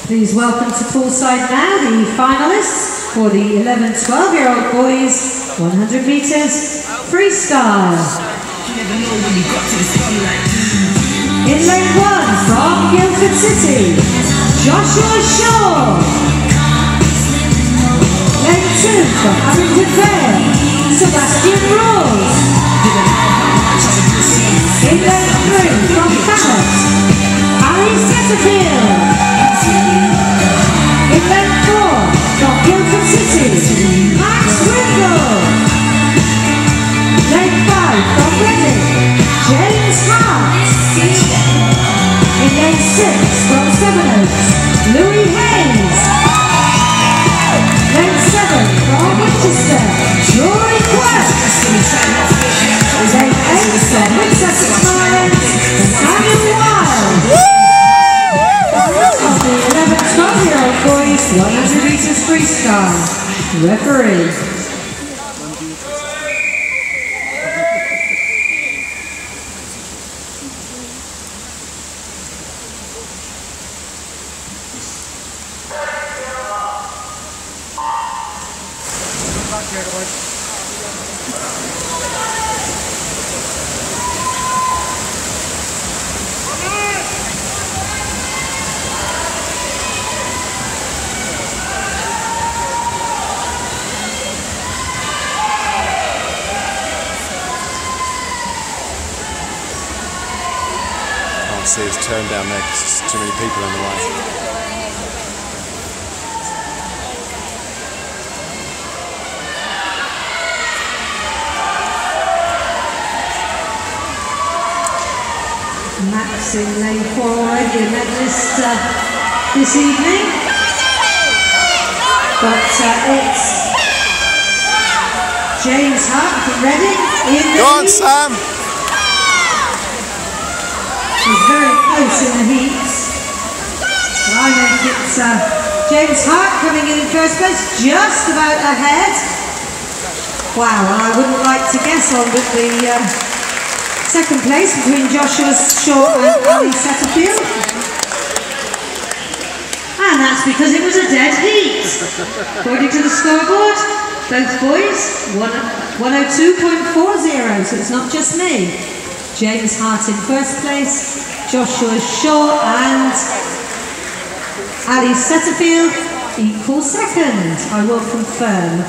Please welcome to poolside now the finalists for the 11-12-year-old boys 100 meters freestyle. In lane 1 from Guildford City, Joshua Shaw. Lane 2 from Abingdon Vale, Sebastian Rawls. In lane 3 from Cabot, Ali Setterfield. In lane 4 from Guildford City, Max Windle. Lane 5 from Reading, James Hart. In lane 6 from Sevenoaks, Louis Hayes. Lane 7 from Winchester, Joy Quest. Lane 8 from Winchester Smiles, Nathaniel Wild. Of the 11-12-year-old boys 100 meters freestyle. Referee. See, it's turned down there because there's too many people in the way. Max in lane 4 already, a medalist this evening. But it's James Hart from Reading in the Go on, Sam! He's very close in the heats. I think it's James Hart coming in first place, just about ahead. Wow, I wouldn't like to guess on but the second place between Joshua Shaw and Ali Setterfield. And that's because it was a dead heat. According to the scoreboard, both boys 102.40, so it's not just me. James Hart in first place, Joshua Shaw and Ali Setterfield equal second. I will confirm.